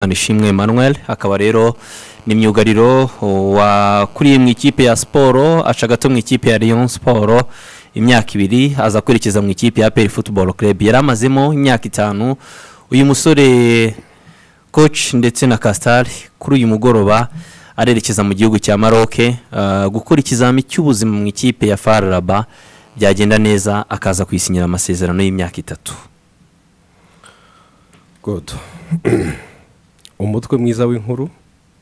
Imanishimwe Emmanuel akaba rero ni myugariro wakuriye mu ikipe ya Sport aca gato mu ikipe ya Lyon Sport imyaka 2 aza kwerekeza mu ikipe ya Kuri Football Club yaramazemo imyaka 5 uyu musore coach ndetse na Castal kuri uyu mugoroba arerekeza mu gihugu cya Morocco gukora ikizami cy'ubuzima mu ikipe ya FAR Rabat byagenda neza akaza kwisinyira amasezerano y'imyaka 3. Good. Umutwe mwiza w'inkuru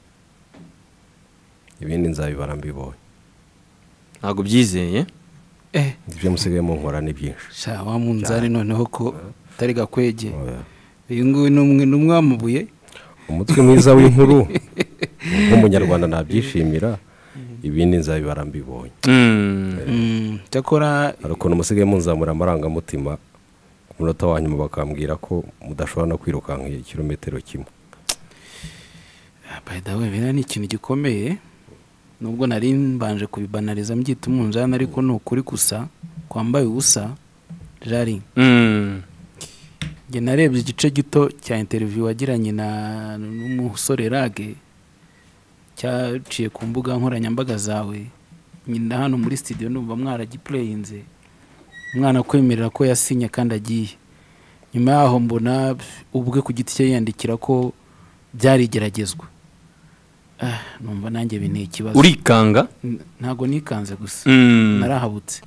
ibindi nzabibara mbibonye ntago byizeye ibyo musigaye mu nkora ni byinshi sha wa munzari noneho ko tari gakwege uyu nguyu numwe wamubuye umutwe mwiza w'inkuru nk'umunyarwanda nabyishimira ibindi nzabibara mbibonye cyakora ariko musigaye munzamura amarangamutima umunota wanyuma bakambwira ko mudashobora no kwirukanka kilometero kimwe. By the way bina ni ikintu gikomeye nubwo nari mbanje kubibanariza mbyita umunjana ariko no kuri gusa kwambaye ubusa jari nge narebye igice gito cya interview wagiranye na n'umusore Rage cyaciye ku mbuga nkoranyambaga zawe nyina hano muri studio numva mwaragiplayinze umwana kwemerera ko yasinye kandi agiye nyuma yaho mbona ubwe ku giti cye yandikira ko byari geragezwa numva nanjye bine ikibazo urikanga ntago nikanze gusa narahabutse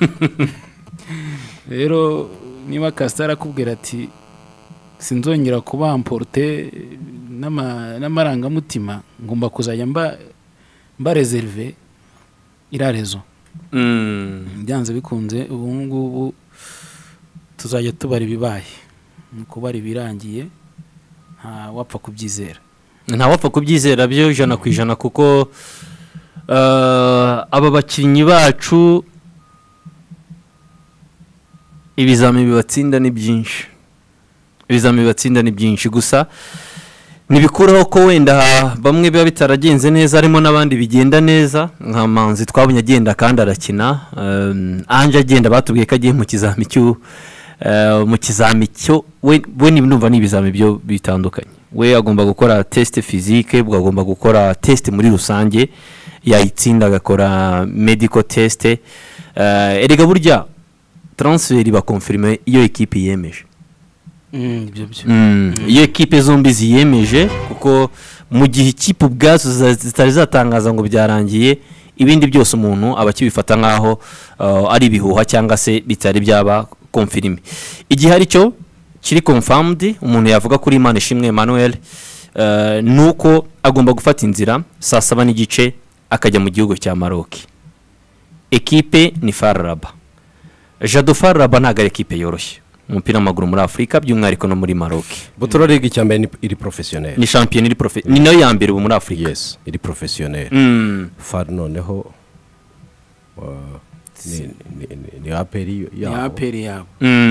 rero niba Castar akubwira ati sinzongera kuba amporte n'amarangamutima ngomba kuzajya mba reserve irarezo byanze bikunze ubu ngubu tuzajya tubara ibibaye nuko bari birangiye nta wapfa kubyizera byo 100% kuko aba bakinnyi bacu ibizami bibatsinda ni byinshi gusa nibikuraho ko wenda bamwe biba bitaragenze neza arimo nabandi bigenda neza nka Manzi twabonye agenda kandi arakina anje agenda batubwiye ko agiye mu kizami cyo we numva ni ibizami byo bitandukanye we agomba gukora test physique agomba gukora test muri rusange yayitsinda agakora medical test erega burya transfer ba confirmer iyo equipe yemeje iyo equipe zombi ziyemeje kuko mu gihe ikipe ubwazo zitari zatangaza ngo byarangiye ibindi byose umuntu abakibifata nkaho ari bihuha cyangwa se bitari byaba confirme igihe ari cyo kiri confirmed umuntu yavuga kuri Imanishimwe Emmanuel nuko agomba gufata inzira saa 7:30 akajya mu gihugu cya Morocco. Equipe ni FAR Rabat. Jado FAR Rabat ntago ari equipe yoroshye umupira w'amaguru muri Afrika by'umwihariko no muri Morocco. Butora League cyambere iri professionnel. Ni champion iri professionnel. Ni nayo ya mbere muri Afrika. Yes, iri professionnel. FAR noneho ni aperi yabo.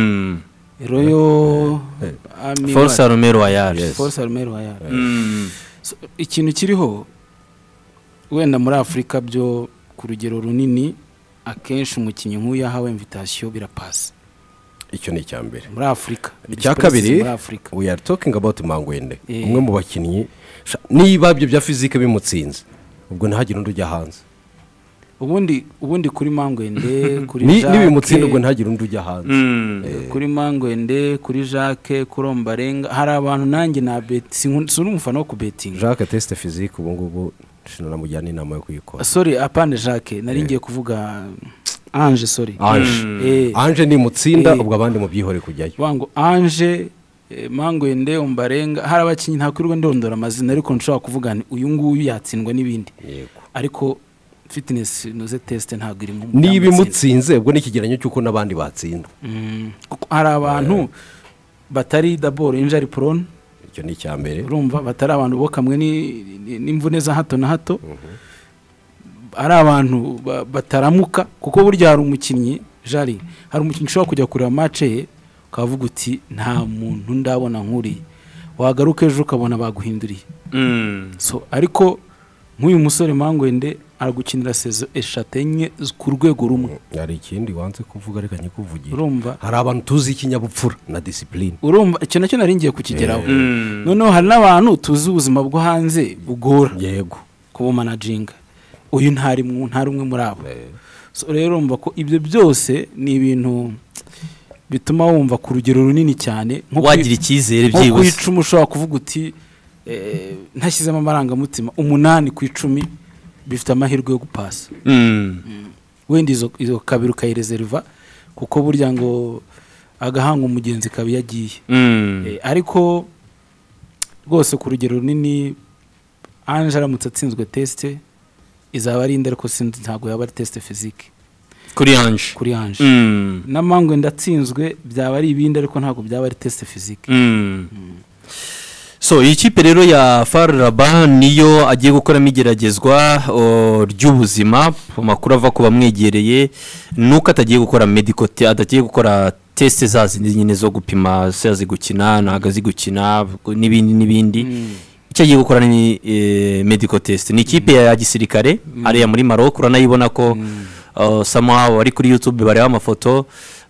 Royo Force Armée Royale. Force Armée Royale. Ikintu kiriho wenda muri Afrika byo ku rugero runini akenshi umukinnyi nk'uyu yahawe invitation birapasa. Icyo ni cyambere muri Afrika. Icya kabiri we are talking about Mangwende umwe mu bakinnyi niba byo bya physique bimutsinze ubwo ntihagire undi ujya hanze ubundi kuri Mangwende kuri Jacques nibimutsinda ubwo ntihagire undi ujya hanze kuri Mangwende kuri Jacques kurombarenga hari abantu nanjye na bet suri umufana wo ku betting Jacques test physique ubu ngubu shinana mujyana inama yo kuyikora sorry apande Jacques nari ngiye kuvuga Ange sorry Ange ni mutsinda ubwo abandi mu byihore kujyayo wango Ange Mangwende umbarenga hari abakinyi nta kuri ndondora amazina ariko nshobora kuvuga uyu nguyu yatsindwa n'ibindi ariko fitness noze test ntago iri mu niba imutsinze ubwo nikigeranyo cyuko nabandi batsinda hari abantu batari d'abord injury prone icyo ni cyambere urumva batari abantu bo kamwe n'imvune za hato na hato ari abantu bataramuka kuko burya hari umukinnyi jari hari umukinnyi ushobora kujya kureba match ye ukavuga uti nta muntu ndabona nkuri wagaruka ejo ukabona baguhinduriye so ariko nk'uyu musore Mangwende aragukinira sezo eshatu enye ku rwego rumwe. hari ikindi wanze kuvuga reka nyikuvugira, urumva hari abantu tuzi ikinyabupfura na discipline, urumva icyo nacyo nari ngiye kukigeraho. noneho hari n'abantu tuzi ubuzima bwo hanze bugora yego kubumanaginga, uyu ntari umwe muri abo. So rero urumva ko ibyo byose ni ibintu bituma wumva ku rugero runini cyane, wagira icyizere nko byibuze. ku 10 ushobora kuvuga uti ntashyizemo amarangamutima 8 ku 10 bifite amahirwe yo gupasa. wenda izo kabiri ukayirezerva kuko burya ngo agahanga umugenzi kabi yagiye. ariko rwose ku rugero runini Ange aramutse atsinzwe teste izaba ari ariko sinzi ntabwo yaba ari teste physique kuri Ange. na Mangwende ndatsinzwe byaba ari ibindi ariko ntabwo byaba ari teste physique. So iyi kipe rero ya FAR Rabat niyo agiye gukoramo igeragezwa ry'ubuzima. Amakuru ava ku bamwegereye nuko atagiye gukora medical atagiye gukora test zazindi nyine zo gupima se gukina ntago azi gukina n'ibindi. Icyo agiye gukora ni medical test. Ni ikipe ya gisirikare ariya muri Morocco, uranayibona ko somehow ari kuri YouTube bareba amafoto.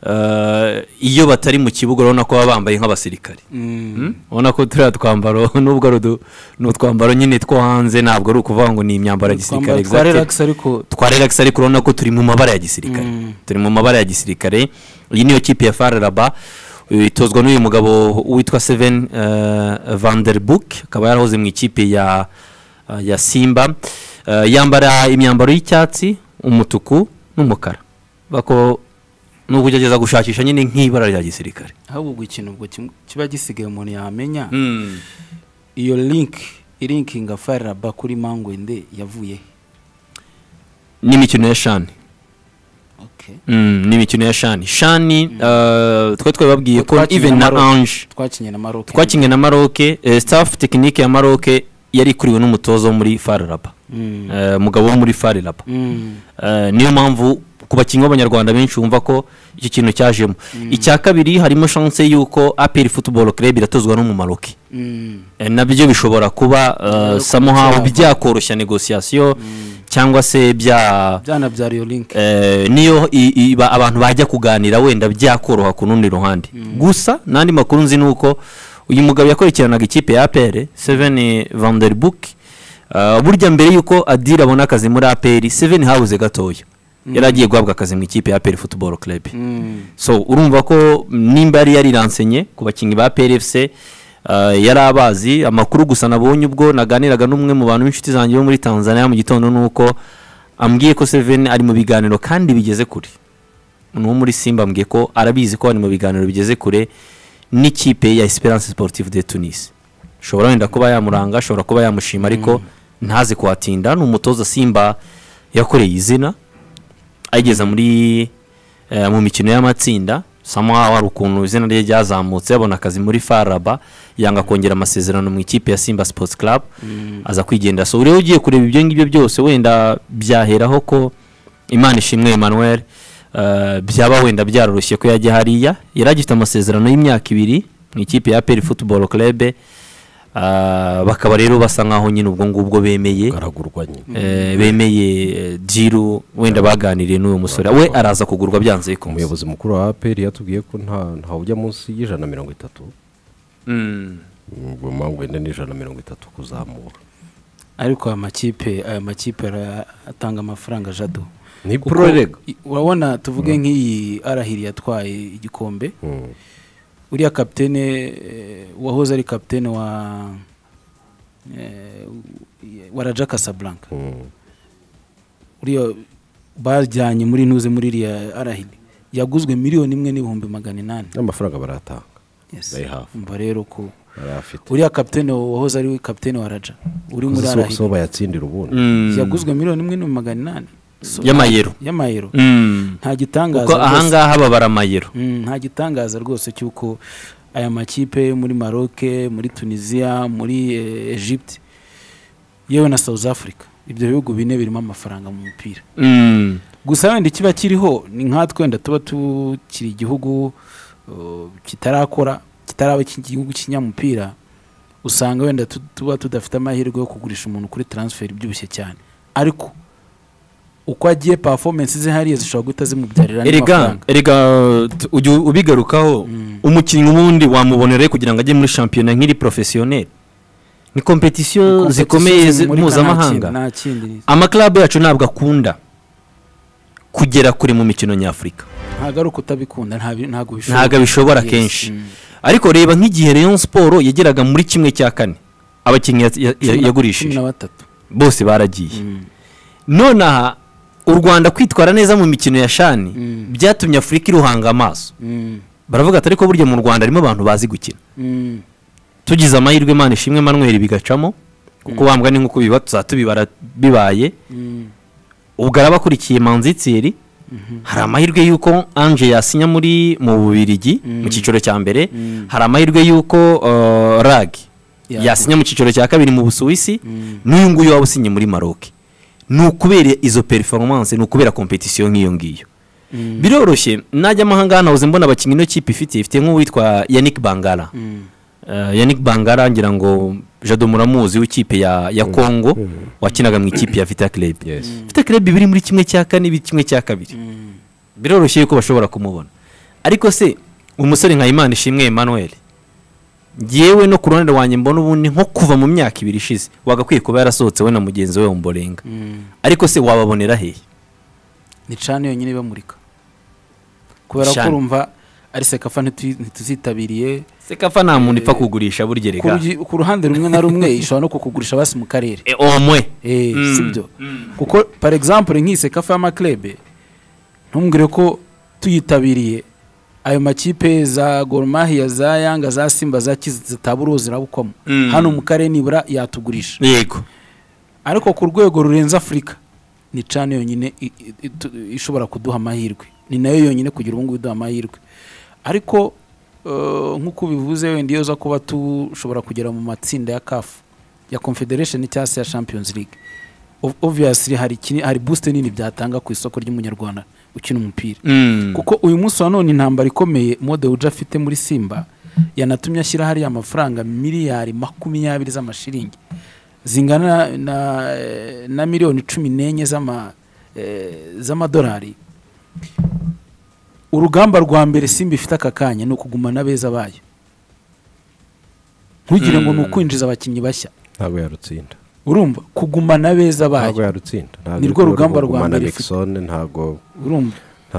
Iyo batari mu kibuga urabona ko baba bambaye nk'abasirikare. Ubona ko turiya twambaro nubwo ari utwambaro nyine two hanze, ntabwo ari ukuvuga ngo ni imyambaro ya gisirikare. Twa relax ariko urabona ko turi mu mabara ya gisirikare. Iyi niyo kipe ya FAR Rabat itozwa n'uyu mugabo witwa Seven Van der Broek, akaba yarahoze mu ikipe ya Simba. Yambara imyambaro y'icyatsi, umutuku n'umukara. Bako nuko ugeze gushakisha nyine nk'ibara rya gisirikare. ahubwo ikintu ubwo kiba gisigaye umuntu yamenya iyo linkinga FAR Rabat kuri Mangwende yavuye n'imikino ya shani. n'imikino ya shani twe babwiye ko even na Ange twakinye na Maroc staff technique ya Maroc yari kuriwe n'umutozo muri FAR Rabat, mugabo wo muri FAR Rabat. Niyo mpamvu ku bakinnyi b'Abanyarwanda benshi bumva ko iki kintu cyajemo. Icya kabiri harimo chance yuko APR Football Club iratozwa no mu Maroc. Nabyo bishobora kuba somehow byakoroshya negotiation cyangwa se byanabyara iyo link. Niyo abantu bajya kuganira wenda byakoroha ku nundi ruhande. Gusa nandi makuru nzi nuko uyu mugabo yakurikiranaga ikipe ya APR Seven Van der Broek. Burya mbere yuko Adira abona akazi muri APR, Seven habuze gatoya yaragiye guhabwa akazi mu ikipe ya APR Football Club. So urumva ko nimba yari yariransenye ku bakinyi ba APR FC yarabazi amakuru. Gusa nabonye ubwo naganiraga n'umwe mu bantu b'inshuti zanjye bo muri Tanzania mu gitondo nuko ambwiye ko Seven ari mu biganiro kandi bigeze kure. Umuntu muri Simba ambwiye ko arabizi ko ari mu biganiro bigeze kure n'ikipe ya Esperance Sportive de Tunis. Shobora wenda kuba yamuranga, shobora kuba yamushima ariko ntaze kuhatinda. N'umutoza Simba yakoreye izina ageza muri mu mikino y'amatsinda. Somehow hari ukuntu izina rye ryazamutse, yabona akazi muri FAR Rabat, yanga kongera amasezerano mu ikipe ya Simba Sports Club, aza kwigendera. So rero ugiye kureba ibyo ngibyo byose wenda byaheraho ko Imanishimwe Emmanuel byaba wenda byaroroshye ko yajya hariya. Yaragifite amasezerano y'imyaka 2 mu ikipe ya APR Football Club. Bakaba rero basa nkaho nyine ubwo ngubwo bemeye Jiru wenda baganiriye n'uyu musore, we araza kugurwa byanze bikunze. Umuyobozi mukuru wa APR yatubwiye ko nta ujya munsi y'130. Ubwo Mangwende ni 130 kuzamura. Ariko aya makipe atanga amafaranga jado. Ni proreg. Urabona tuvuge nk'iyi arahiri yatwaye igikombe. Uriya kapitene wahoze ari kapitene wa Raja Casablanca. Uriya bajyanye muri ntuze muri iriya arahiri yaguzwe $1,800,000 n'amafaranga baratanga. Yes. Umva rero ko uriya kapitene wahoze ari kapitene wa Raja uri muri arahiri so bayatsindira ubundi yaguzwe $1,800,000 y'amayero. Nta gitangaza kuko ahangaha babara amayero. Nta gitangaza rwose cyuko aya makipe muri Maroc, muri Tunisia, muri Egypt, yewe na South Africa, ibyo bihugu bine birimo amafaranga mu mupira. Gusa wenda kiba kiriho ni nkatwenda tuba tukiri igihugu kitaraba igihugu kinyamupira, usanga wenda tuba tudafite amahirwe yo kugurisha umuntu kuri transfer byubushye cyane. Ariko uko agiye performance ze hariya zishobora guhita zimubyarira n'amafaranga. erega ujya ubigarukaho umukinnyi ubundi wamubonera kugira ngo ajye muri shampiyona nk'iri professionnel ni competition zikomeye mpuzamahanga. Amaklabu yacu ntabwo akunda kugera kure mu mikino nyafurika, ntabwo ari ukutabikunda, ntabwo bishobora kenshi. Ariko reba nk'igihe Rayon Sport yageraga muri 1/4 abakinnyi yagurishije bose baragiye. Nonaha u Rwanda kwitwara neza mu mikino ya shani byatumye Afurika iruhanga amaso. Baravuga ati ariko burya mu Rwanda harimo abantu bazi gukina. Tugize amahirwe Imanishimwe Emmanuel bigacamo kuko bambwa ni nkuko biba tuzatubibara bibaye. Ubwo arabakurikiye Manzitseri, hari amahirwe yuko Ange yasinya mu Bubiligi mu cyiciro cya mbere, hari amahirwe yuko Rag yasinya mu cyiciro cya kabiri mu Busuwisi, n'uyu nguyu wabusinye muri Morocco. Nukubera izo performance, nukubera competition nk'iyo ngiyo. Biroroshye najya amahanga hano uze mbona abakinnyi no kipe ifite nk'uwitwa Yannick Bangala. Yannick Bangala ngira ngo Jado Muramuzi w'ikipe ya Congo wakinaga mu ikipe ya Vita Club. Vita Club biri muri 1/4 1/2. Biroroshye yuko bashobora kumubona. Ariko se umusore nka Imanishimwe Emmanuel, yewe no ku ruhande wanjye mbona ubundi nko kuva mu myaka 2 ishize wagakwiye kuba yarasohotse we na mugenzi we Ombolenga. Ariko se wababonera hehe? Ni cyane yonyine bamurika kubera ko urumva ari Sekafa ntituzitabiriye. Sekafa nta muntu ipfa kugurisha burya rega ku ruhande rumwe na rumwe ishobora no kukugurisha basi mu karere omwe sibyo. Kuko par exemple nk'ii Sekafa y'amaklebe ntumbwire ko tuyitabiriye ayo makipe za Gor Mahia za Yanga za Simba za Kizitaburozi rabukwamo hano mu karere nibura yatugurisha. Yego. Ariko ku rwego rurenza Afrika ni cyane yonyine ishobora kuduha amahirwe, ni nayo yonyine kugira ubungu biduha amahirwe. Ariko nkuko bivuze wenda iyo za kuba tushobora kugera mu matsinda ya CAF ya Confederation cyangwa ya Champions League, obviously hari boost nini byatanga ku isoko ry'umunyarwanda ukina umupira. Kuko uyu munsi wa none intambara ikomeye Mode Uja afite muri Simba yanatumye ashyira hari amafaranga miliyari 20 z'amashiringi zingana na miliyoni 14 z'amadolari. Urugamba rwa mbere Simba ifite akakanya no kugumana beza bayo, ntugire ngo nukwinjiza abakinnyi bashya, ntabwo yarutsinda. Urumva kugumana beza bayo ntabwo yarutsinda, nirwo rugamba rwa mbere Nixon ntabwo urumva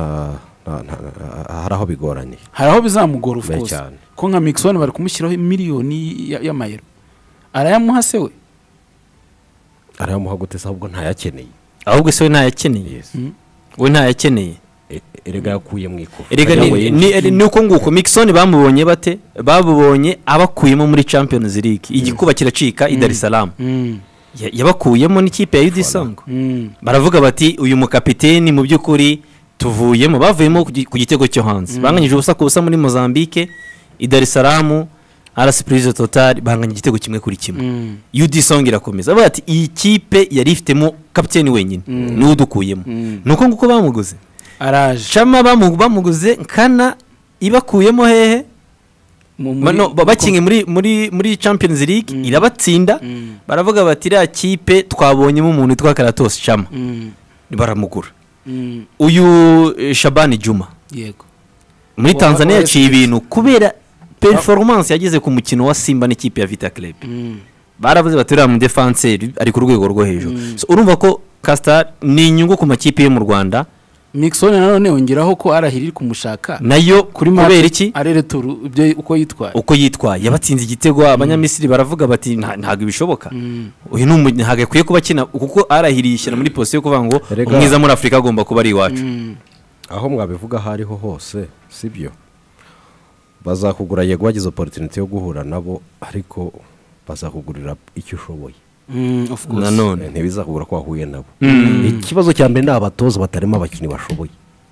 haraho bigoranye, haraho bizamugora of course ko nka Nixon bari kumushyiraho miliyoni y'amayero. Arayamuha se we arayamuha gute se ahubwo ntayakeneye, ahubwo se we ntayakeneye. We ntayakeneye erega yakuye mu ikofi. Erega ni uko nguko Nixon bamubonye bate, babubonye abakuyemo muri Champions League igikuba kiracika i Dar es Salaam. Yabakuyemo n'ikipe ya UD Songo. Baravuga bati uyu mukapiteni mu by'ukuri tuvuyemo, bavuyemo ku gitego cyo hanze, banganyije ubusa ku busa muri Mozambique i Dar es Salaam. Ara surprise total banganya igitego kimwe kuri kimwe. UD Songo irakomeza bati iyi kipe yari ifitemo kapiteni wenyine ni udukuyemo. Nuko nguko bamuguze araje Chama bamuguze kana ibakuyemo hehe bakinye muri Champions League irabatsinda. Baravuga bati ira kipe twabonyemo umuntu witwa Karatos Chama baramugura. Uyu Shabani Juma yego muri Tanzania yaciye ibintu kubera performance yagize ku mukino wa Simba n'ikipe ya Vita Club. Baravuze bati uriya mu defenseur ari ku rwego rwo hejuru. Urumva ko Castar ni inyungu ku makipe yo mu Rwanda. Nixon nanone yongeraho ko arahirira kumushaka nayo kubera iki arereturu ibyo uko yitwaye yabatsinze igitego. Abanyamisiri baravuga bati ntago ibishoboka, uyu ntago akwiye kuba kina kuko arahirishira muri position kuvuga ngo umwiza muri Afrika agomba kuba ari iwacu. Aho mwabivuga hariho hose sibyo, bazakugura yego wagize opportunity yo guhura nabo, ariko bazakugurira icyo ushoboye. Of course nanone ntibizakugura ko wahuye nabo. Ikibazo cya mbere n'abatoza batarimo abakinnyi bashoboye,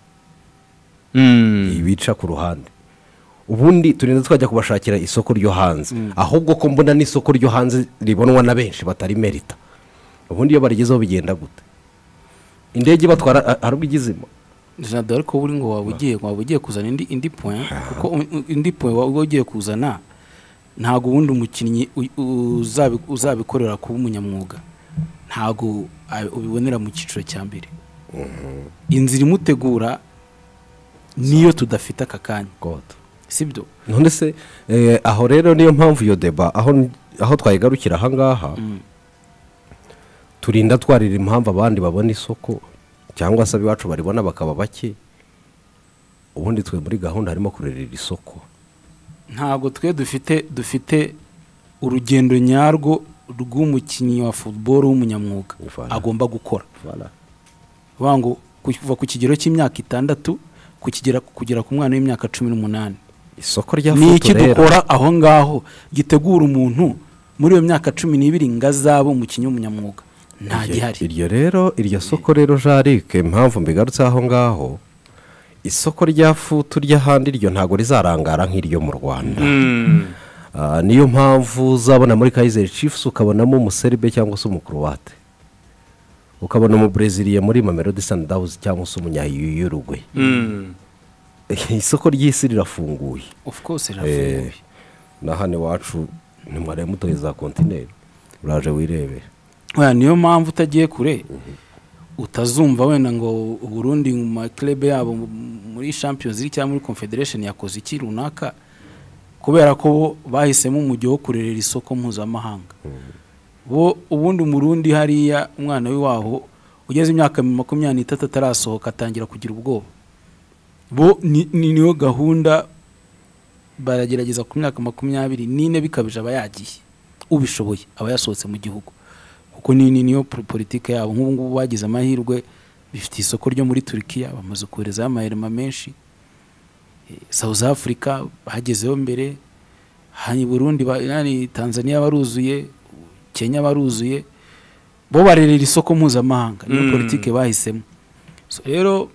ibica ku ruhande. Ubundi turinda twajya kubashakira isoko ryo hanze, ahubwo ko mbona n'isoko ryo hanze ribonwa na benshi batari merita. Ubundi iyo barigezeho bigenda gute? Indege batwara harubwo igizimo jado, ariko buri ngo wabugiye kuzana indi point, kuko indi point wabugiye kuzana ntago ubundi umukinnyi uzabikorera kuba umunyamwuga ntago ubibonera mu cyiciro cya mbere. inzira imutegura niyo tudafite aka kanya sibyo none se aho rero niyo mpamvu iyo deba aho twayigarukira ahangaha turinda twarira impamvu abandi babona isoko cyangwa se abiwacu baribona bakaba bake ubundi twe muri gahunda harimo kurerera isoko ntabwo twe dufite urugendo nyarwo rw'umukinnyi wa football w'umunyamwuga agomba gukora ngo kuva ku kigero cy'imyaka 6 kugera ku mwana w'imyaka 18 isoko rya ni iki dukora aho ngaho gitegura umuntu muri iyo myaka 12 ngazaba umukinnyi w'umunyamwuga nta gihari iryo soko rero Jarike impamvu mbigarutse aho ngaho isoko rya futu ry'ahandi ryo ntago rizarangara nk'iryo mu Rwanda niyo mpamvu uzabona muri Kaizer Chiefs ukabonamo umuserbe cyangwa se umukroate ukabona mu Braziliya muri Mamelodi Sundowns cyangwa se umunyayuruguay isoko ry'isi rirafunguye of course rirafunguye nahane wacu nimware mutoye za continent uraje wirebera niyo mpamvu utagiye kure utazumva wenda ngo Burundi mu club yabo muri Champions League cyangwa muri Confederation yakoze iki runaka kubera ko bahisemo umujyo wo kurerera isoko mpuzamahanga bo ubundi umurundi hariya umwana w'iwaho ugeze imyaka 23 atarasohoka atangira kugira ubwoba bo niyo gahunda baragerageza ku myaka 24 bikabije abayagiye ubishoboye abayasohotse mu gihugu kuko niyo politike yabo nk'ubu ngubu bagize amahirwe bifite isoko ryo muri Turkiya bamaze kohereza amahirwe menshi South Africa bagezeho mbere hani Burundi Tanzania baruzuye Kenya baruzuye bo barerera isoko mpuzamahanga niyo politike bahisemo so rero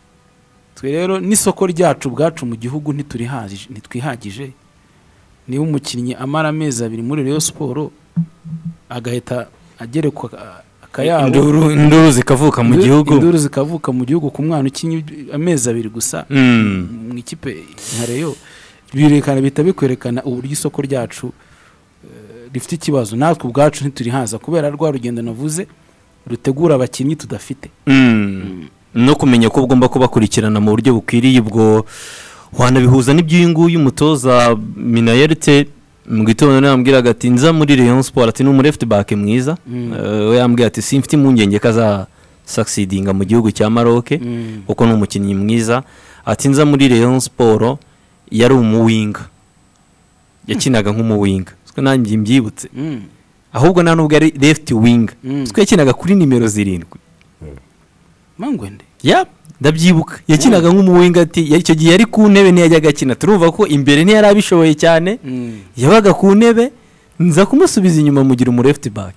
n'isoko ryacu bwacu mu gihugu ntitwihagije niba umukinnyi amara amezi 2 muri Rayon Sport agahita agerekwa akayabo induru zikavuka mu gihugu ku mwana ukinye amezi 2 gusa mu ikipe nka Rayon birekana bitabikwerekana uburyo isoko ryacu rifite ikibazo natwe ubwacu ntiturihaza kubera rwa rugendo navuze rutegura abakinnyi tudafite no kumenya ko ugomba kubakurikirana mu buryo bukwiriye ubwo wanabihuza n'iby'uyunguyu umutoza Minayerte mu gitondo nambwiraga ati nza muri Rayon Sport ati no mu left back mwiza we yambwiye ati simfite impungenge kaza succeedinga mu gihugu cya Morocco kuko no umukinnyi mwiza ati nza muri Rayon Sport yari umuwinga yakinaga nk'umuwinga twe nanjye mbyibutse ahubwo nta nubwo ari left wing twe yakinaga kuri nimero 7 Mangwende ndabyibuka yakinaga nk'umuwinga ati icyo gihe yari ku ntebe ntiyajyaga akina turumva ko imbere ntiyari abishoboye cyane yabaga ku ntebe nza kumusubiza inyuma mugira umu left back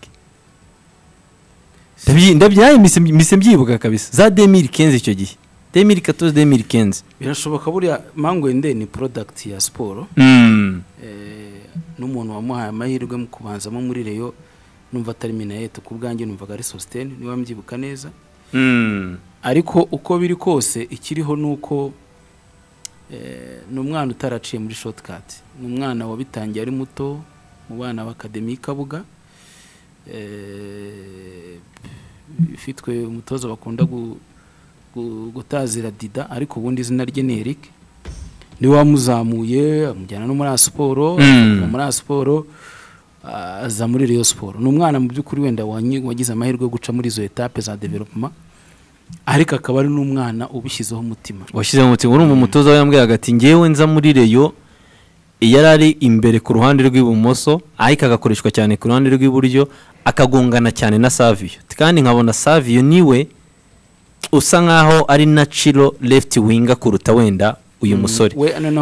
ndabyaye mise mbyibuka kabisa za 2015 icyo gihe 2014 2015 birashoboka buriya Mangwende ni product ya sport n'umuntu wamuhaye amahirwe mu kubanzamo muri Rayon numva atari Minayete ku bwanjye numvaga ari Sustain niba mbyibuka neza ariko uko biri kose ikiriho nuko n'umwana utaraciye muri shortcut n'umwana wabitangiye ari muto mu bana b'Academy Kabuga ifitwe umutoza bakunda gutazira Dida ariko ubundi izina rye ni Eric niwe wamuzamuye amujyana no muri Sport aza muri Rayon Sport n'umwana mu by'ukuri wenda wagize amahirwe yo guca muri izo etape za development ariko akaba ari n'umwana ubishyizeho umutima uri umutoza we yambwiraga ati ngewe nza muri Rayon yari ari imbere ku ruhande rw'ibumoso ariko agakoreshwa cyane ku ruhande rw'iburyo akagongana cyane na Savio kandi nkabona Savio niwe usa nkaho ari natural left winger kuruta wenda uyu musore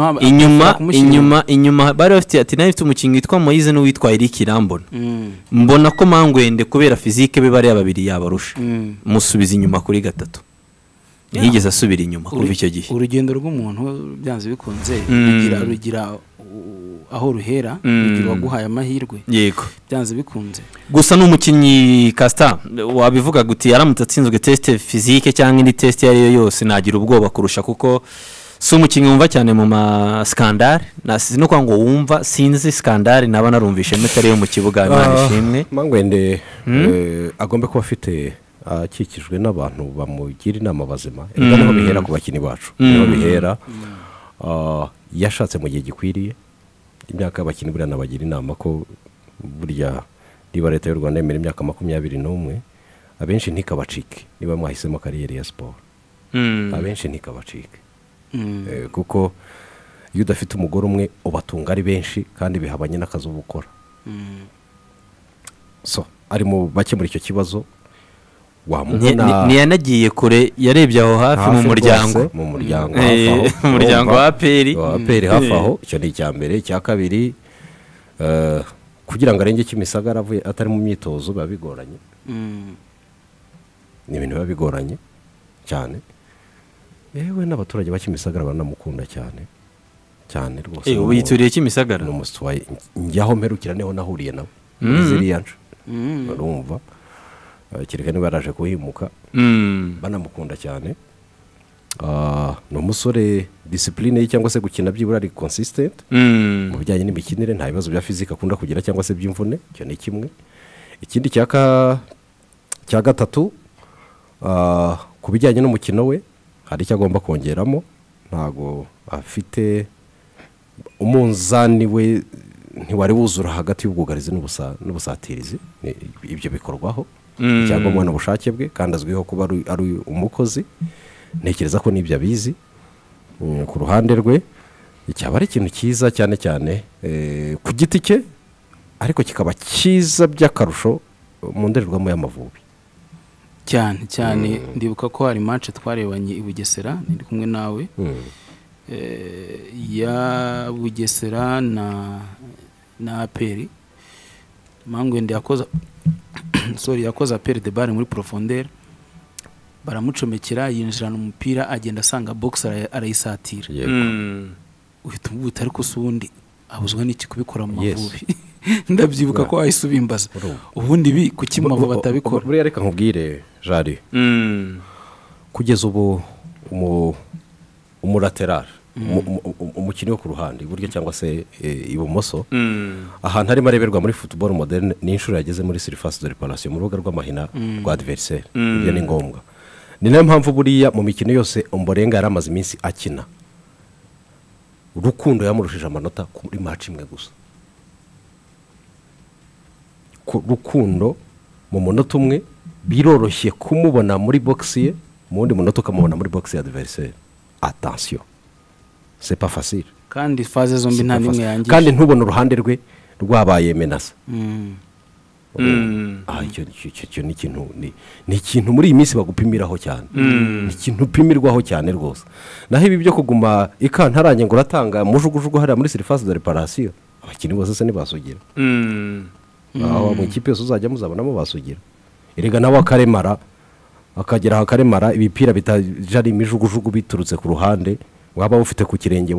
inyuma bari bafite ati nayo ifite umukinnyi witwa Moise n'uwitwa Eric Irambona mbona ko Mangwende kubera physique be bari ababiri yabarusha musubiza inyuma kuri 3 ntiyigeze asubira inyuma kuva icyo gihe urugendo rw'umuntu byanze bikunze rugira aho ruhera rugira waguhaye amahirwe yego byanze bikunze gusa n'umukinnyi Casta wabivuga guti yaramutse atsinzwe test physique cyangwa indi test yari yose nagira ubwoba kurusha kuko si umukinnyi wumva cyane mu maskandari nasize no kwa ngo wumva sinzi skandari naba narumvishe metari yo mu kibuga Imanishimwe Mangwende agomba kuba afite akikijwe n'abantu bamugira inama bazima reka niho bihera ku bakinnyi bacu niho bihera yashatse mu gihe gikwiriye imyaka y'abakinnyi buriya nabagira inama ko burya niba leta y'u Rwanda yemera imyaka 21 abenshi ntikabacike niba mwahisemo kariyeri ya siporo abenshi ntikabacike kuko iyo udafite umugore umwe ubatunga ari benshi kandi bihabanye n'akazi uba ukora so ari mu bakemura icyo kibazo wamubona ntiyanagiye kure yarebye aho hafi mu muryango hafi aho umuryango wa aperi hafi aho icyo ni icya mbere icya kabiri kugira ngo arenge Kimisagara avuye atari mu myitozo biba bigoranye ni ibintu biba bigoranye cyane yewe n'abaturage ba Kimisagara banamukunda cyane cyane rwose ubu yituriye Kimisagara n'umuswayi njyaho mperukira niho nahuriye nawe ziriya urumva kireka niba yaraje kuhimuka banamukunda cyane ni umusore disipurine ye cyangwa se gukina byibura ari consistent mu bijyanye n'imikinire nta bibazo bya fizika akunda kugira cyangwa se by'imvune icyo ni kimwe ikindi cya gatatu ku bijyanye n'umukino we hari icyo agomba kongeramo ntago afite umunzani we ntiwari wuzura hagati y'ubwugarizi n'ubusatirizi ibyo bikorwaho icyangombwa n'ubushake bwe kandi azwiho kuba ari umukozi ntekereza ko n'ibyo abizi ku ruhande rwe cyaba ari ikintu cyiza cyane cyane ku giti cye ariko kikaba cyiza by'akarusho mu ndorerwamo y'Amavubi cyane ndibuka ko hari match twarebanye i Bugesera ndi kumwe nawe ya Bugesera na aperi Mangwende yakoze aperi de bare muri profondeur baramucomekera yinjirana umupira agenda asanga box arayisatira uhita umubuta ariko sundi abuzwa n'iki kubikora mu Mavubi ndabyibuka ko ayisubimbaza ubundi bi kuki mu Mavubi batabikora buriya reka nkubwire Jari kugeza ubu umulateral umukino wo ku ruhande iburyo cyangwa se ibumoso ahantu harimo areberwa muri football moderne ni inshuro yageze muri surface de réparation mu rubuga rw'amahina rwa adversaire ibyo ni ngombwa ni nayo mpamvu buriya mu mikino yose Ombolenga yaramaze iminsi akina Rukundo yamurushije amanota kuri match imwe gusa Rukundo mu munota umwe biroroshye kumubona muri box ye mu wundi munota ukamubona muri box ya adversaire attention c'est pas facile kandi phase zombi nta nimwe yangiye kandi ntubona uruhande rwe rwabaye menace icyo ni ikintu muri iyi minsi bagupimiraho cyane ni ikintu upimirwaho cyane rwose naho ibi byo kuguma ikantarange ngo uratanga mujugujugu hariya muri surface de réparation abakinnyi bose se ntibasugira aho mu ikipe yose uzajya muzabonamo basugira erega nawe akaremara akagera akaremara ibipira bitajari imijugujugu biturutse ku ruhande waba ufite ku kirenge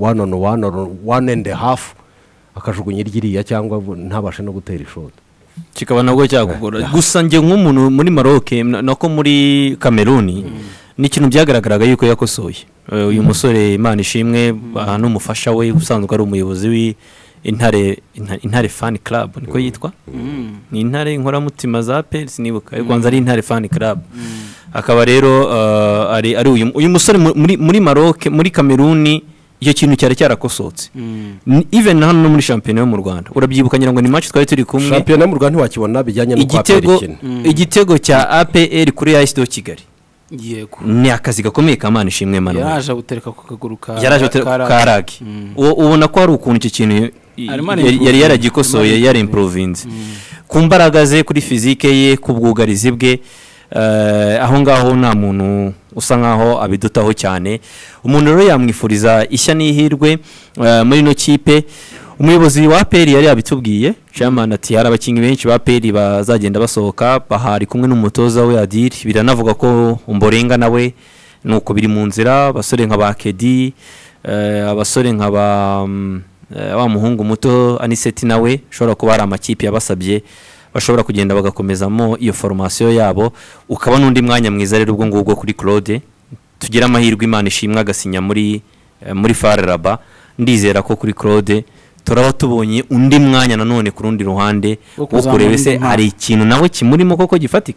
1.5 akajugunya iryiriya cyangwa ntabashe no gutera ishoti kikaba nabwo cyakugora gusa nge nk'umuntu muri Maroc nako muri Cameroon ni ikintu byagaragaraga yuko yakosoye uyu musore Imanishimwe n'umufasha we usanzwe ari umuyobozi w'intare fan club niko yitwa ni intare inkoramutima za Pels nibuka kwanza ari intare fan club akaba rero ari uyu musore muri Maroc muri Cameroon icyo kintu cyari cyarakosotse even hano no muri shampiyona yo mu Rwanda urabyibuka ngira ngo ni match twari turi kumwe shampiyona mu Rwanda ntiwakibona bijyanye no kwa Perikine igitego cya APR kuri AS do Kigali yego ni akazi gakomeye ka Imanishimwe Emmanuel yaraje gutereka ku kaguru ka ragi ubona ko hari ukuntu iki kintu yari yaragikosoye yari improvinze ku mbaraga ze kuri fizike ye ku bwugarizi bwe aho ngaho nta muntu usa nkaho abidutaho cyane umuntu rero yamwifuriza ishya n'ihirwe muri no kipe umuyobozi wa APR yari yabitubwiye chairman ati hari abakinyi benshi ba APR bazagenda basohoka bahari kumwe n'umutoza we Adil biranavuga ko Ombolenga nawe nuko biri mu nzira abasore nka ba Kedi abasore nka wa muhungu muto Aniseti nawe shobora kuba ari amakipe yabasabye bashobora kugenda bagakomezamo iyo formation yabo ukaba n'undi mwanya mwiza rero ubwo ngubwo kuri Claude tugira amahirwe Imanishimwe agasinya muri FAR Rabat ndizera ko kuri Claude turaba tubonye undi mwanya nanone ku rundi ruhande wo kureba se hari ikintu nawe kimurimo koko gifatika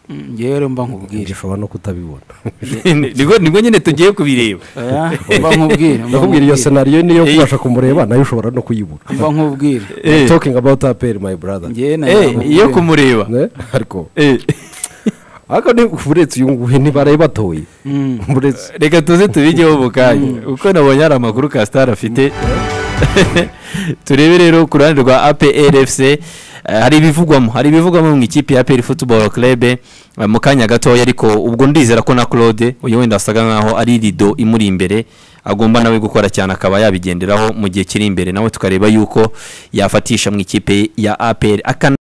ngewe rero mba nkubwire ushobora no kutabibona nibwo nyine tugiye kubireba mba ndakubwira iyo senariyo niyo kubasha kumureba nayo ushobora no kuyibura mba nkubwire talking about aperi my brother iyo kumureba ariko ariko ni uretse uyu nguyu ntibaraye batoye reka tuze tubigeho mu kanya uko nabonye hari amakuru Kasitari afite turebe rero ku ruhande rwa APRFC hari ibivugwamo mu ikipe ya APR Football Club mu kanya gatoya ariko ubwo ndizera ko na Claude uyu wenda asaga nkaho ari rido imuri imbere agomba nawe gukora cyane akaba yabigenderaho mu gihe kiri imbere nawe tukareba yuko yafatisha mu ikipe ya APR